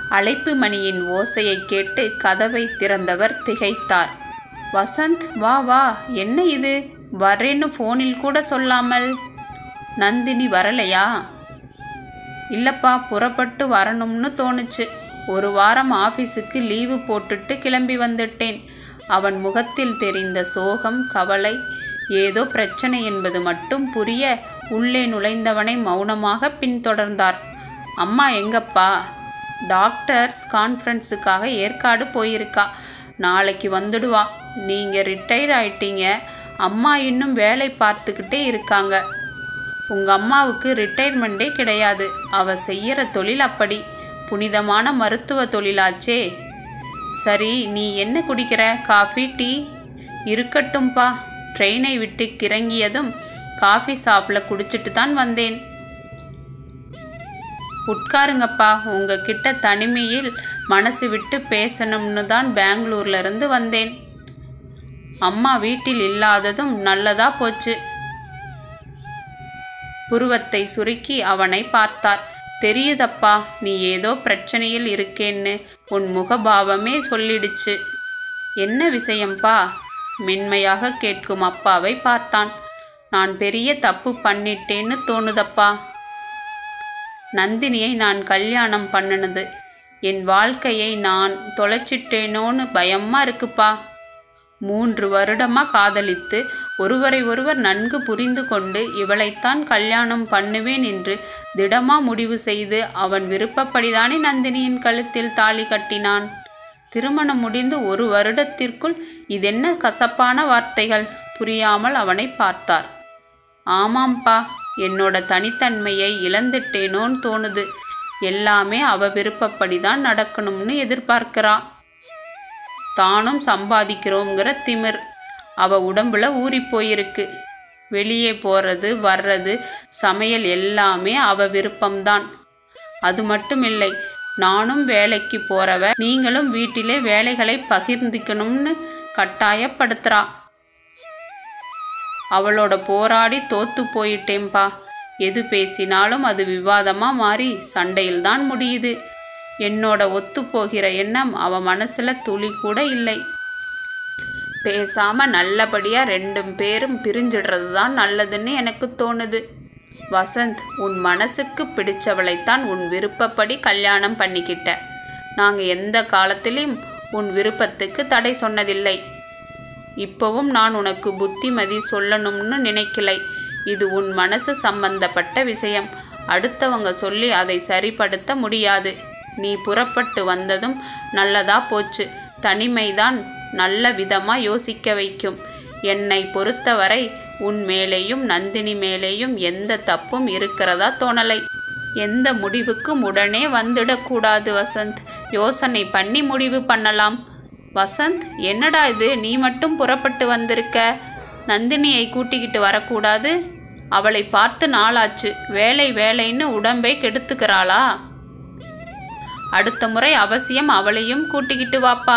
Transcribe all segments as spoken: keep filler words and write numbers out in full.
அழைப்பு மணியின் ஓசையை கேட்டு கதவை திறந்தவர் திகைத்தார். வசந்த், வா வா, என்ன இது, வரேன்னு ஃபோனில் கூட சொல்லாமல். நந்தினி வரலையா? இல்லப்பா, புறப்பட்டு வரணும்னு தோணுச்சு. ஒரு வாரம் ஆஃபீஸுக்கு லீவு போட்டுட்டு கிளம்பி வந்துட்டேன். அவன் முகத்தில் தெரிந்த சோகம், கவலை, ஏதோ பிரச்சனை என்பது மட்டும் புரிய உள்ளே நுழைந்தவனை மௌனமாக பின்தொடர்ந்தார். அம்மா எங்கப்பா? டாக்டர்ஸ் கான்ஃபரன்ஸுக்காக ஏற்காடு போயிருக்கா. நாளைக்கு வந்துடுவா. நீங்கள் ரிட்டையர் ஆயிட்டீங்க. அம்மா இன்னும் வேலை பார்த்துக்கிட்டே இருக்காங்க. உங்கள் அம்மாவுக்கு ரிட்டையர்மெண்ட்டே கிடையாது. அவள் செய்கிற தொழில் அப்படி. புனிதமான மருத்துவ தொழிலாச்சே. சரி, நீ என்ன குடிக்கிற? Coffee, tea? இருக்கட்டும்பா. ட்ரெயினை விட்டு கிறங்கியதும் காஃபி ஷாப்பில் குடிச்சிட்டு தான் வந்தேன். உட்காருங்கப்பா. உங்ககிட்ட தனிமையில் மனசு விட்டு பேசணும்னு தான் பெங்களூர்லேருந்து வந்தேன். அம்மா வீட்டில் இல்லாததும் நல்லதா போச்சு. புருவத்தை சுருக்கி அவனை பார்த்தார். தெரியுதப்பா, நீ ஏதோ பிரச்சனையில் இருக்கேன்னு உன் முகபாவமே சொல்லிடுச்சு. என்ன விஷயம்பா? மென்மையாக கேட்கும் அப்பாவை பார்த்தான். நான் பெரிய தப்பு பண்ணிட்டேன்னு தோணுதப்பா. நந்தினியை நான் கல்யாணம் பண்ணினது என் வாழ்க்கையை நான் தொலைச்சிட்டேனோன்னு பயமா இருக்குப்பா. மூன்று வருடமாக காதலித்து ஒருவரை ஒருவர் நன்கு புரிந்து கொண்டு இவளைத்தான் கல்யாணம் பண்ணுவேன் என்று திடமா முடிவு செய்து அவன் விருப்பப்படிதானே நந்தினியின் கழுத்தில் தாலி கட்டினான். திருமணம் முடிந்து ஒரு வருடத்திற்குள் இதென்ன கசப்பான வார்த்தைகள்? புரியாமல் அவனை பார்த்தார். ஆமாம்பா, என்னோட தனித்தன்மையை இழந்துட்டேனோன்னு தோணுது. எல்லாமே அவ விருப்பப்படிதான் நடக்கணும்னு எதிர்பார்க்கிறா. தானும் சம்பாதிக்கிறோங்கிற திமிர் அவ உடம்புல ஊறி போயிருக்கு. வெளியே போகிறது வர்றது சமையல் எல்லாமே அவ விருப்பம்தான். அது மட்டும் இல்லை, நானும் வேலைக்கு போறவ, நீங்களும் வீட்டிலே வேலைகளை பகிர்ந்துக்கணும்னு கட்டாயப்படுத்துறா. அவளோட போராடி தோத்து போயிட்டேன்பா. எது பேசினாலும் அது விவாதமாக மாறி சண்டையில்தான் முடியுது. என்னோட ஒத்து போகிற எண்ணம் அவ மனசுல துளி கூட இல்லை. பேசாம நல்லபடியா ரெண்டு பேரும் பிரிஞ்சிடுறது தான் நல்லதுன்னு எனக்கு தோணுது. வசந்த், உன் மனசுக்கு பிடிச்சவளைத்தான் உன் விருப்பப்படி கல்யாணம் பண்ணிக்கிட்ட. நாங்கள் எந்த காலத்திலையும் உன் விருப்பத்துக்கு தடை சொன்னதில்லை. இப்போவும் நான் உனக்கு புத்திமதி சொல்லணும்னு நினைக்கலை. இது உன் மனசு சம்பந்தப்பட்ட விஷயம். அடுத்தவங்க சொல்லி அதை சரிப்படுத்த முடியாது. நீ புறப்பட்டு வந்ததும் நல்லதா போச்சு. தனிமைதான் நல்ல விதமாக யோசிக்க வைக்கும். என்னை பொறுத்தவரை உன் மேலேயும் நந்தினி மேலேயும் எந்த தப்பும் இருக்கிறதா தோணலை. எந்த முடிவுக்கும் உடனே வந்துடக்கூடாது வசந்த். யோசனை பண்ணி முடிவு பண்ணலாம். வசந்த், என்னடா இது, நீ மட்டும் புறப்பட்டு வந்திருக்க? நந்தினியை கூட்டிக்கிட்டு வரக்கூடாது? அவளை பார்த்து நாளாச்சு. வேலை வேலைன்னு உடம்பை கெடுத்துக்கிறாளா? அடுத்த முறை அவசியம் அவளையும் கூட்டிக்கிட்டு வாப்பா.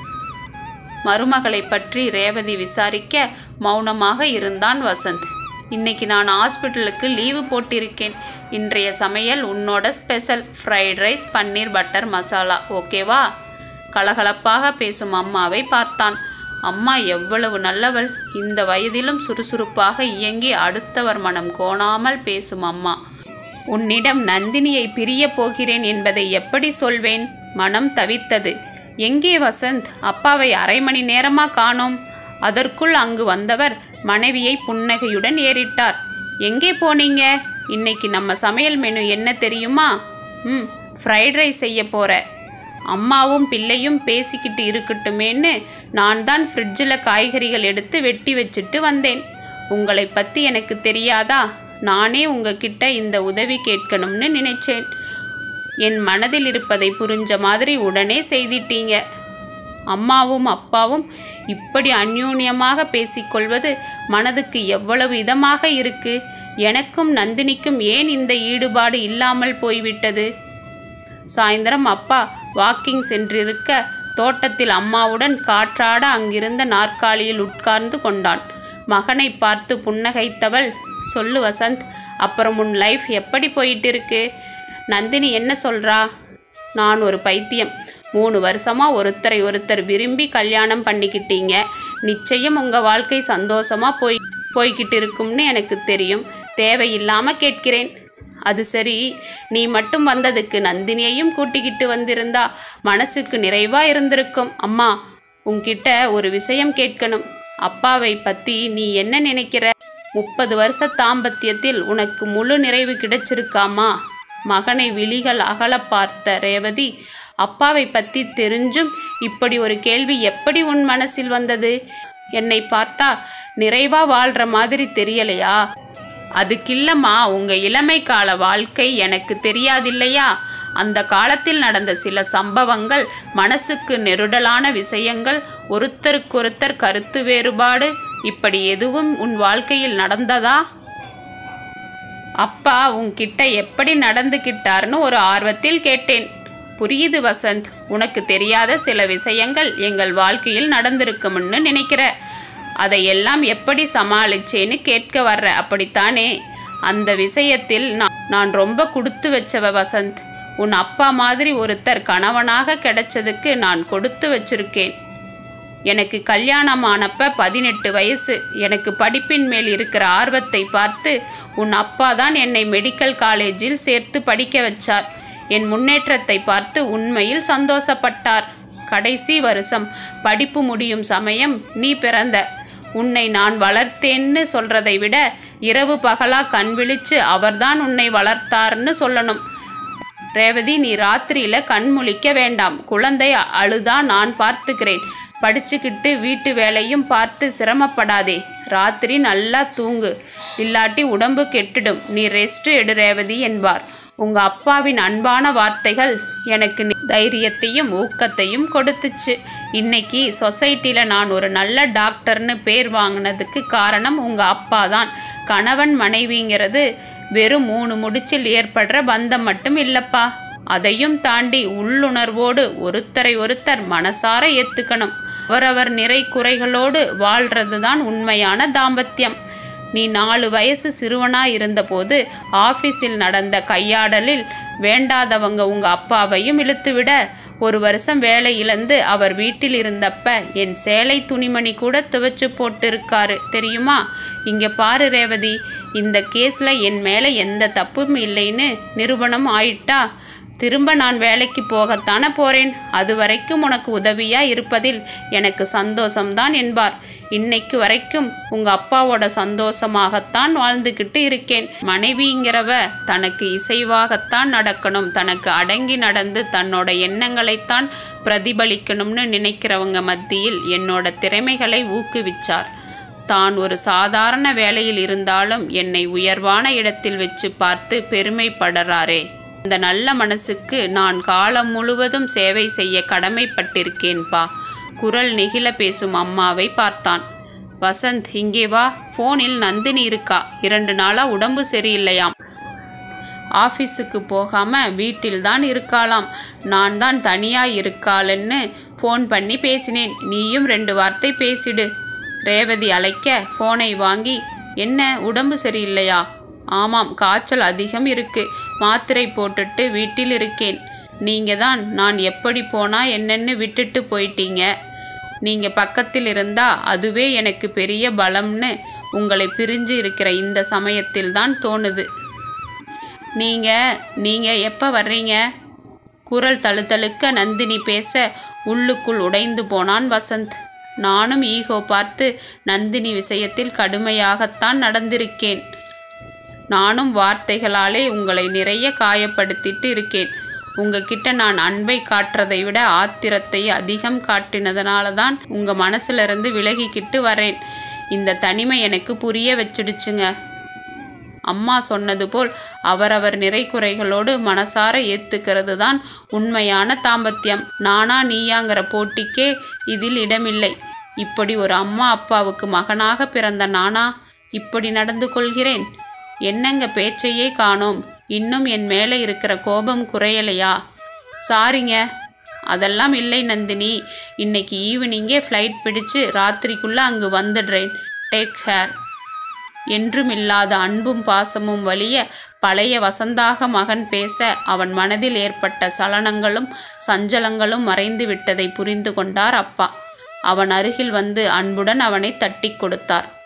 மருமகளை பற்றி ரேவதி விசாரிக்க மௌனமாக இருந்தான் வசந்த். இன்னைக்கு நான் ஹாஸ்பிட்டலுக்கு லீவு போட்டிருக்கேன். இன்றைய சமையல் உன்னோட special fried rice, paneer butter masala, ஓகேவா? கலகலப்பாக பேசும் அம்மாவை பார்த்தான். அம்மா எவ்வளவு நல்லவள்! இந்த வயதிலும் சுறுசுறுப்பாக இயங்கி அடுத்தவர் மனம் கோணாமல் பேசும் அம்மா. உன்னிடம் நந்தினியை பிரிய போகிறேன் என்பதை எப்படி சொல்வேன்? மனம் தவித்தது. எங்கே வசந்த்? அப்பாவை அரை மணி நேரமா காணோம். அதற்குள் அங்கு வந்தவர் மனைவியை புன்னகையுடன் ஏறிட்டார். எங்கே போனீங்க? இன்னைக்கு நம்ம சமையல் மெனு என்ன தெரியுமா? ம் ஃப்ரைட் ரைஸ் செய்ய போகிற. அம்மாவும் பிள்ளையும் பேசிக்கிட்டு இருக்கட்டுமேன்னு நான் தான் ஃப்ரிட்ஜில் காய்கறிகள் எடுத்து வெட்டி வச்சுட்டு வந்தேன். உங்களை பற்றி எனக்கு தெரியாதா? நானே உங்ககிட்ட இந்த உதவி கேட்கணும்னு நினைச்சேன். என் மனதில் இருப்பதை புரிஞ்ச மாதிரி உடனே செய்திட்டீங்க. அம்மாவும் அப்பாவும் இப்படி அந்யோன்யமாக பேசிக்கொள்வது மனதுக்கு எவ்வளவு இதமாக இருக்கு. எனக்கும் நந்தினிக்கும் ஏன் இந்த ஈடுபாடு இல்லாமல் போய்விட்டது? சாயந்தரம் அப்பா வாக்கிங் சென்றிருக்க தோட்டத்தில் அம்மாவுடன் காற்றாட அங்கிருந்த நாற்காலியில் உட்கார்ந்து கொண்டான். மகனை பார்த்து புன்னகைத்தவள், சொல்லு வசந்த், அப்புறம் உன் லைஃப் எப்படி போயிட்டு இருக்கு? நந்தினி என்ன சொல்கிறா? நான் ஒரு பைத்தியம். மூணு வருஷமாக ஒருத்தரை ஒருத்தர் விரும்பி கல்யாணம் பண்ணிக்கிட்டீங்க. நிச்சயம் உங்கள் வாழ்க்கை சந்தோஷமாக போய் போய்கிட்டு இருக்கும்னு எனக்கு தெரியும். தேவையில்லாமல் கேட்கிறேன். அது சரி, நீ மட்டும் வந்ததுக்கு நந்தினியையும் கூட்டிக்கிட்டு வந்திருந்தா மனசுக்கு நிறைவாக இருந்திருக்கும். அம்மா, உன்கிட்ட ஒரு விஷயம் கேட்கணும். அப்பாவை பற்றி நீ என்ன நினைக்கிற? முப்பது வருஷ தாம்பத்தியத்தில் உனக்கு முழு நிறைவு கிடைச்சிருக்காமா? மகனை விழிகள் அகல பார்த்த ரேவதி, அப்பாவை பற்றி தெரிஞ்சும் இப்படி ஒரு கேள்வி எப்படி உன் மனசில் வந்தது? என்னை பார்த்தா நிறைவாக வாழ்கிற மாதிரி தெரியலையா? அதுக்கில்லம்மா, உங்கள் இளமை கால வாழ்க்கை எனக்கு தெரியாதில்லையா? அந்த காலத்தில் நடந்த சில சம்பவங்கள், மனசுக்கு நெருடலான விஷயங்கள், ஒருத்தருக்கொருத்தர் கருத்து வேறுபாடு, இப்படி எதுவும் உன் வாழ்க்கையில் நடந்ததா? அப்பா உன்கிட்ட எப்படி நடந்துக்கிட்டார்னு ஒரு ஆர்வத்தில் கேட்டேன். புரியுது வசந்த், உனக்கு தெரியாத சில விஷயங்கள் எங்கள் வாழ்க்கையில் நடந்திருக்கும்னு நினைக்கிற. அதையெல்லாம் எப்படி சமாளிச்சேன்னு கேட்க வர்ற, அப்படித்தானே? அந்த விஷயத்தில் நான் நான் ரொம்ப கொடுத்து வச்சவ வசந்த். உன் அப்பா மாதிரி ஒருத்தர் கணவனாக கிடைச்சதுக்கு நான் கொடுத்து வச்சிருக்கேன். எனக்கு கல்யாணமானப்ப பதினெட்டு வயசு. எனக்கு படிப்பின் மேல் இருக்கிற ஆர்வத்தை பார்த்து உன் அப்பா தான் என்னை மெடிக்கல் காலேஜில் சேர்த்து படிக்க வச்சார். என் முன்னேற்றத்தை பார்த்து உண்மையில் சந்தோஷப்பட்டார். கடைசி வருஷம் படிப்பு முடியும் சமயம் நீ பிறந்த. உன்னை நான் வளர்த்தேன்னு சொல்றதை விட இரவு பகலா கண் விழிச்சு அவர்தான் உன்னை வளர்த்தார்னு சொல்லணும். ரேவதி, நீ ராத்திரியில கண் முழிக்க வேண்டாம். குழந்தை அழுதா நான் பார்த்துக்கிறேன். படிச்சுக்கிட்டு வீட்டு வேலையும் பார்த்து சிரமப்படாதே. ராத்திரி நல்லா தூங்கு, இல்லாட்டி உடம்பு கெட்டுடும். நீ ரெஸ்ட் எடு ரேவதி என்பார். உங்க அப்பாவின் அன்பான வார்த்தைகள் எனக்கு தைரியத்தையும் ஊக்கத்தையும் கொடுத்துச்சு. இன்னைக்கு சொசைட்டியில் நான் ஒரு நல்ல டாக்டர்னு பேர் வாங்கினதுக்கு காரணம் உங்க அப்பா தான். கணவன் மனைவிங்கிறது வெறும் மூணு முடிச்சில் ஏற்படுற பந்தம் மட்டும் இல்லப்பா. அதையும் தாண்டி உள்ளுணர்வோடு ஒருத்தரை ஒருத்தர் மனசார ஏத்துக்கணும். அவரவர் நிறை குறைகளோடு வாழ்றது தான் உண்மையான தாம்பத்தியம். நீ நாலு வயசு சிறுவனா இருந்தபோது ஆஃபீஸில் நடந்த கையாடலில் வேண்டாதவங்க உங்க அப்பாவையும் இழுத்துவிட ஒரு வருஷம் வேலை இழந்து அவர் வீட்டில் இருந்தப்ப என் சேலை துணிமணி கூட துவைச்சு போட்டு இருக்காரு தெரியுமா? இங்க பாரு ரேவதி, இந்த கேஸ்ல என் மேல எந்த தப்பும் இல்லைன்னு நிரூபணம் ஆயிட்டா திரும்ப நான் வேலைக்கு போகத்தானே போறேன். அது வரைக்கும் உனக்கு உதவியா இருப்பதில் எனக்கு சந்தோஷம்தான் என்பார். இன்னைக்கு வரைக்கும் உங்க அப்பாவோட சந்தோஷமாகத்தான் வாழ்ந்துக்கிட்டு இருக்கேன். மனைவிங்கிறவ தனக்கு இசைவாகத்தான் நடக்கணும், தனக்கு அடங்கி நடந்து தன்னோட எண்ணங்களைத்தான் பிரதிபலிக்கணும்னு நினைக்கிறவங்க மத்தியில் என்னோட திறமைகளை ஊக்குவிச்சார். தான் ஒரு சாதாரண வேலையில் இருந்தாலும் என்னை உயர்வான இடத்தில் வச்சு பார்த்து பெருமைப்படுறாரே, இந்த நல்ல மனசுக்கு நான் காலம் முழுவதும் சேவை செய்ய கடமைப்பட்டிருக்கேன்பா. குரல் நெகிழ பேசும் அம்மாவை பார்த்தான். வசந்த், இங்கே வா. ஃபோனில் நந்தினி இருக்கா. இரண்டு நாளாக உடம்பு சரியில்லையாம். ஆஃபீஸுக்கு போகாமல் வீட்டில்தான் இருக்காளாம். நான் தான் தனியாக இருக்காளுன்னு ஃபோன் பண்ணி பேசினேன். நீயும் ரெண்டு வார்த்தை பேசிடு. ரேவதி அழைக்க ஃபோனை வாங்கி, என்ன உடம்பு சரியில்லையா? ஆமாம், காய்ச்சல் அதிகம் இருக்கு. மாத்திரை போட்டுட்டு வீட்டில் இருக்கேன். நீங்கள் தான் நான் எப்படி போனால் என்னென்னு விட்டுட்டு போயிட்டீங்க. நீங்கள் பக்கத்தில் இருந்தால் அதுவே எனக்கு பெரிய பலம்னு உங்களை பிரிஞ்சு இருக்கிற இந்த சமயத்தில் தான் தோணுது. நீங்கள் நீங்கள் எப்போ வர்றீங்க? குரல் தழுத்தழுக்க நந்தினி பேச உள்ளுக்குள் உடைந்து போனான் வசந்த். நானும் ஈகோ பார்த்து நந்தினி விஷயத்தில் கடுமையாகத்தான் நடந்திருக்கேன். நானும் வார்த்தைகளாலே உங்களை நிறைய காயப்படுத்திட்டு இருக்கேன். உங்ககிட்ட நான் அன்பை காட்டுறதை விட ஆத்திரத்தை அதிகம் காட்டினதுனால தான் உங்கள் மனசுலேருந்து விலகிக்கிட்டு வரேன். இந்த தனிமை எனக்கு புரிய வச்சிடுச்சுங்க. அம்மா சொன்னது போல் அவரவர் நிறை குறைகளோடு மனசார ஏற்றுக்கிறது தான் உண்மையான தாம்பத்தியம். நானா நீயாங்கிற போட்டிக்கே இதில் இடமில்லை. இப்படி ஒரு அம்மா அப்பாவுக்கு மகனாக பிறந்த நானா இப்படி நடந்து கொள்கிறேன்? என்னங்க பேச்சையே காணோம். இன்னும் என் மேலே இருக்கிற கோபம் குறையலையா? சாரிங்க. அதெல்லாம் இல்லை நந்தினி. இன்னைக்கு ஈவினிங்கே ஃப்ளைட் பிடிச்சு ராத்திரிக்குள்ளே அங்கு வந்துடுறேன். Take care. என்றும் இல்லாத அன்பும் பாசமும் வலிய பழைய வசந்தாக மகன் பேச அவன் மனதில் ஏற்பட்ட சலனங்களும் சஞ்சலங்களும் மறைந்து விட்டதை புரிந்து கொண்டார் அப்பா. அவன் அருகில் வந்து அன்புடன் அவனை தட்டி கொடுத்தார்.